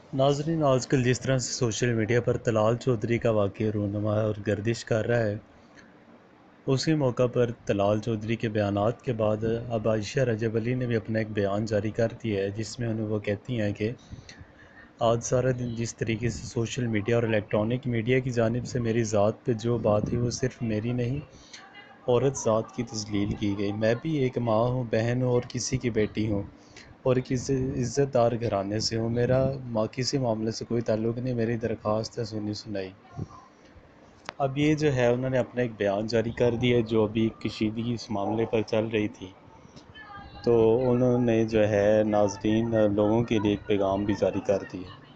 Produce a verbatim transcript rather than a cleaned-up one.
नाज़रीन, आजकल जिस तरह से सोशल मीडिया पर तलाल चौधरी का वाक़या रूनुमा और गर्दिश कर रहा है, उसी मौका पर तलाल चौधरी के बयानात के बाद अब आयशा रजब अली ने भी अपना एक बयान जारी कर दिया है, जिसमें उन्हें वो कहती हैं कि आज सारा दिन जिस तरीके से सोशल मीडिया और इलेक्ट्रॉनिक मीडिया की जानिब से मेरी ज़ात पे जो बात हुई वो सिर्फ़ मेरी नहीं, औरत ज़ात की तज़लील की गई। मैं भी एक माँ हूँ, बहन हूँ और किसी की बेटी हूँ और किसी इज़्ज़तदार घराने से हूँ। मेरा माँ किसी मामले से कोई ताल्लुक़ नहीं, मेरी दरख्वास्त है सुनी सुनाई। अब ये जो है उन्होंने अपना एक बयान जारी कर दिया जो अभी कशीदगी इस मामले पर चल रही थी। तो उन्होंने जो है नाज़रीन लोगों के लिए एक पैगाम भी जारी कर दिया।